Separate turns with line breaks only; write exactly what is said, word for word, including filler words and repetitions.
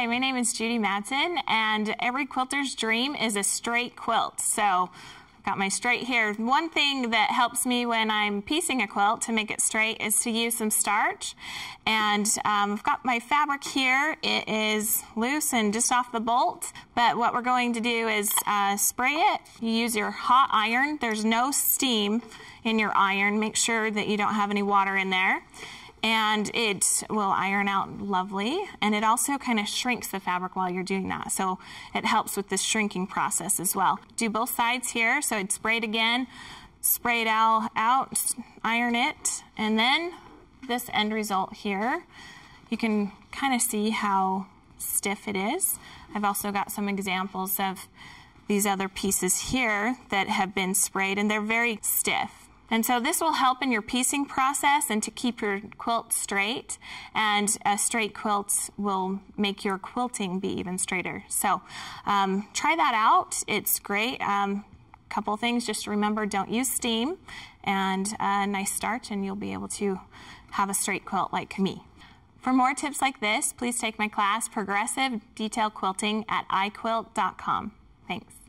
Hi, my name is Judy Madsen, and every quilter's dream is a straight quilt. So I've got my straight here. One thing that helps me when I'm piecing a quilt to make it straight is to use some starch. And um, I've got my fabric here. It is loose and just off the bolt, but what we're going to do is uh, spray it. You use your hot iron. There's no steam in your iron. Make sure that you don't have any water in there. And it will iron out lovely, and it also kind of shrinks the fabric while you're doing that, so it helps with the shrinking process as well. Do both sides here, so I'd spray it again, spray it all out, iron it, and then this end result here, you can kind of see how stiff it is. I've also got some examples of these other pieces here that have been sprayed, and they're very stiff. And so this will help in your piecing process and to keep your quilt straight, and a straight quilt will make your quilting be even straighter. So um, try that out. It's great. Um, couple things just to remember: don't use steam, and a nice starch, and you'll be able to have a straight quilt like me. For more tips like this, please take my class, Progressive Detail Quilting, at i quilt dot com. Thanks.